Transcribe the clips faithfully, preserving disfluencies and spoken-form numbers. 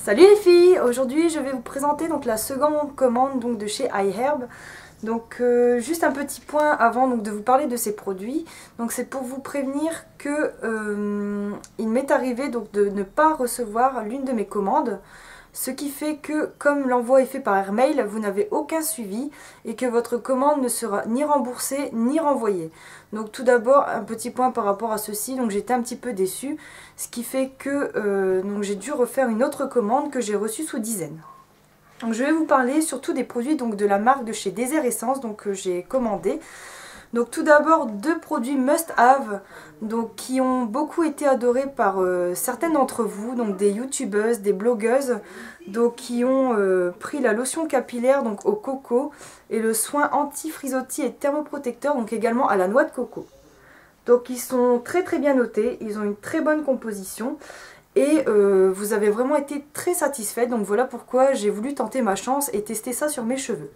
Salut les filles, aujourd'hui je vais vous présenter donc la seconde commande donc de chez iHerb. Donc euh, juste un petit point avant donc de vous parler de ces produits. Donc c'est pour vous prévenir que euh, il m'est arrivé donc de ne pas recevoir l'une de mes commandes. Ce qui fait que comme l'envoi est fait par airmail, vous n'avez aucun suivi et que votre commande ne sera ni remboursée ni renvoyée. Donc tout d'abord un petit point par rapport à ceci, donc j'étais un petit peu déçue, ce qui fait que euh, j'ai dû refaire une autre commande que j'ai reçue sous dizaine. Donc je vais vous parler surtout des produits donc de la marque de chez Désert Essence donc que j'ai commandé. Donc tout d'abord deux produits must have donc qui ont beaucoup été adorés par euh, certaines d'entre vous, donc des youtubeuses, des blogueuses, donc qui ont euh, pris la lotion capillaire donc au coco et le soin anti-frisottis et thermoprotecteur donc également à la noix de coco. Donc ils sont très très bien notés, ils ont une très bonne composition. Et euh, vous avez vraiment été très satisfaite, donc voilà pourquoi j'ai voulu tenter ma chance et tester ça sur mes cheveux.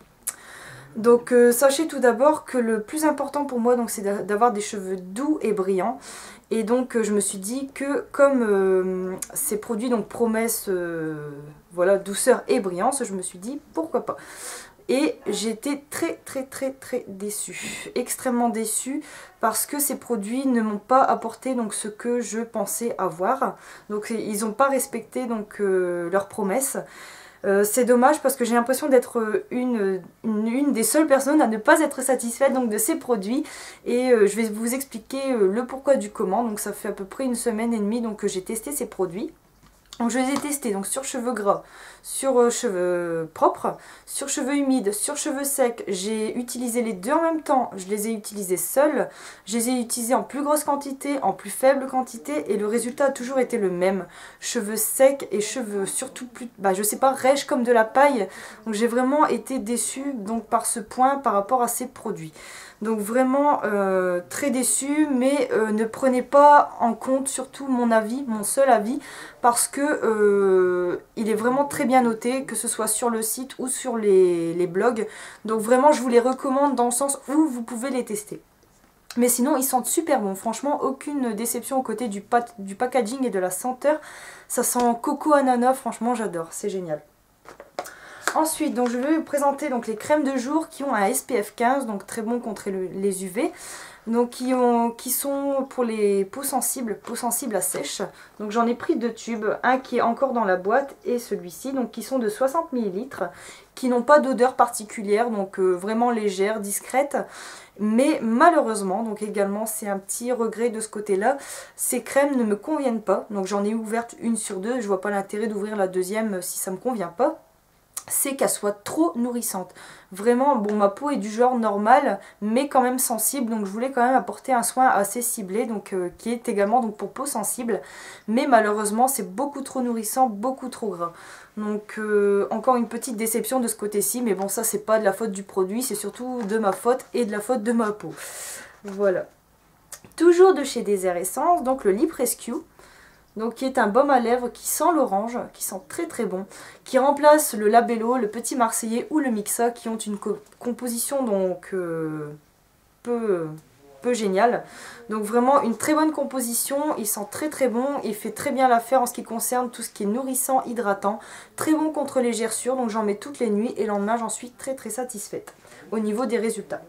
Donc euh, sachez tout d'abord que le plus important pour moi c'est d'avoir des cheveux doux et brillants. Et donc euh, je me suis dit que comme euh, ces produits donc promettent euh, voilà, douceur et brillance, je me suis dit pourquoi pas. Et j'étais très très très très déçue, extrêmement déçue parce que ces produits ne m'ont pas apporté donc ce que je pensais avoir. Donc ils n'ont pas respecté donc euh, leurs promesses. Euh, c'est dommage parce que j'ai l'impression d'être une, une, une des seules personnes à ne pas être satisfaite donc de ces produits. Et euh, je vais vous expliquer euh, le pourquoi du comment. Donc ça fait à peu près une semaine et demie donc, que j'ai testé ces produits. Donc je les ai testés donc sur cheveux gras, sur euh, cheveux propres, sur cheveux humides, sur cheveux secs. J'ai utilisé les deux en même temps, je les ai utilisés seuls, je les ai utilisés en plus grosse quantité, en plus faible quantité et le résultat a toujours été le même. Cheveux secs et cheveux surtout plus, bah je sais pas, rêches comme de la paille. Donc j'ai vraiment été déçue donc par ce point par rapport à ces produits. Donc vraiment euh, très déçue, mais euh, ne prenez pas en compte surtout mon avis, mon seul avis, parce que euh, il est vraiment très bien noté, que ce soit sur le site ou sur les, les blogs. Donc vraiment je vous les recommande dans le sens où vous pouvez les tester. Mais sinon ils sentent super bon, franchement aucune déception au côté du, du packaging et de la senteur. Ça sent coco ananas, franchement j'adore, c'est génial. Ensuite, donc, je vais vous présenter donc, les crèmes de jour qui ont un S P F quinze, donc très bon contre le, les U V. Donc qui, ont, qui sont pour les peaux sensibles, peaux sensibles à sèche. Donc j'en ai pris deux tubes, un qui est encore dans la boîte et celui-ci, donc qui sont de soixante millilitres, qui n'ont pas d'odeur particulière, donc euh, vraiment légère, discrète. Mais malheureusement, donc également c'est un petit regret de ce côté-là, ces crèmes ne me conviennent pas. Donc j'en ai ouverte une sur deux, je vois pas l'intérêt d'ouvrir la deuxième si ça me convient pas. C'est qu'elle soit trop nourrissante. Vraiment, bon, ma peau est du genre normal, mais quand même sensible, donc je voulais quand même apporter un soin assez ciblé, donc euh, qui est également donc pour peau sensible, mais malheureusement c'est beaucoup trop nourrissant, beaucoup trop gras. Donc euh, encore une petite déception de ce côté-ci, mais bon ça c'est pas de la faute du produit, c'est surtout de ma faute et de la faute de ma peau. Voilà. Toujours de chez Désert Essence, donc le Lip Rescue. Donc qui est un baume à lèvres qui sent l'orange, qui sent très très bon, qui remplace le Labello, le Petit Marseillais ou le Mixa qui ont une co composition donc euh, peu, peu géniale. Donc vraiment une très bonne composition, il sent très très bon, il fait très bien l'affaire en ce qui concerne tout ce qui est nourrissant, hydratant, très bon contre les gerçures, donc j'en mets toutes les nuits et le lendemain j'en suis très très satisfaite au niveau des résultats.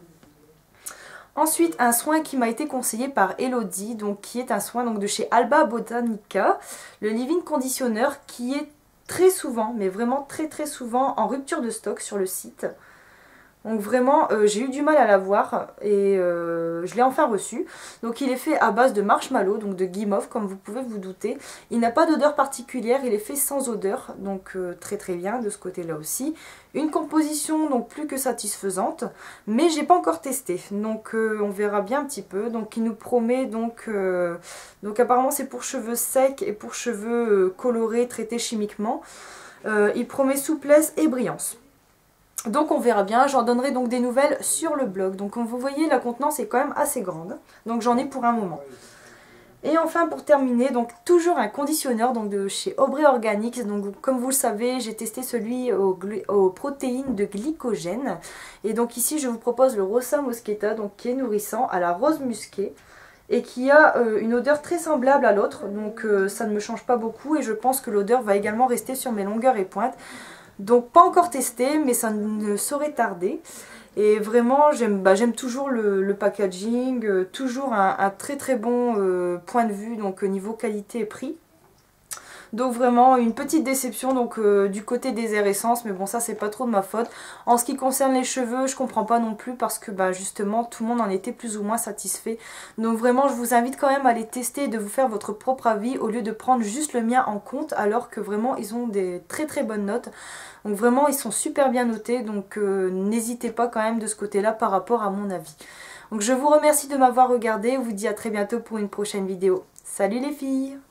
Ensuite, un soin qui m'a été conseillé par Elodie, donc qui est un soin donc, de chez Alba Botanica, le Leave-In Conditioner qui est très souvent, mais vraiment très très souvent en rupture de stock sur le site. Donc vraiment, euh, j'ai eu du mal à l'avoir et euh, je l'ai enfin reçu. Donc il est fait à base de marshmallow, donc de guimauve comme vous pouvez vous douter. Il n'a pas d'odeur particulière, il est fait sans odeur, donc euh, très très bien de ce côté-là aussi. Une composition donc plus que satisfaisante, mais j'ai pas encore testé, donc euh, on verra bien un petit peu. Donc il nous promet donc, euh, donc apparemment c'est pour cheveux secs et pour cheveux euh, colorés, traités chimiquement. Euh, il promet souplesse et brillance. Donc on verra bien, j'en donnerai donc des nouvelles sur le blog. Donc comme vous voyez, la contenance est quand même assez grande. Donc j'en ai pour un moment. Et enfin pour terminer, donc toujours un conditionneur donc de chez Aubrey Organics. Donc comme vous le savez, j'ai testé celui aux, aux protéines de glycogène. Et donc ici je vous propose le Rosa Moschetta, donc qui est nourrissant à la rose musquée. et qui a euh, une odeur très semblable à l'autre, donc euh, ça ne me change pas beaucoup et je pense que l'odeur va également rester sur mes longueurs et pointes. Donc pas encore testé, mais ça ne saurait tarder. Et vraiment j'aime bah, j'aime toujours le, le packaging, euh, toujours un, un très très bon euh, point de vue, donc au niveau qualité et prix. Donc vraiment une petite déception donc euh, du côté des airs essence, mais bon ça c'est pas trop de ma faute. En ce qui concerne les cheveux, je comprends pas non plus parce que bah justement tout le monde en était plus ou moins satisfait. Donc vraiment je vous invite quand même à les tester et de vous faire votre propre avis au lieu de prendre juste le mien en compte, alors que vraiment ils ont des très très bonnes notes. Donc vraiment ils sont super bien notés, donc euh, n'hésitez pas quand même de ce côté là par rapport à mon avis. Donc je vous remercie de m'avoir regardé, je vous dis à très bientôt pour une prochaine vidéo. Salut les filles!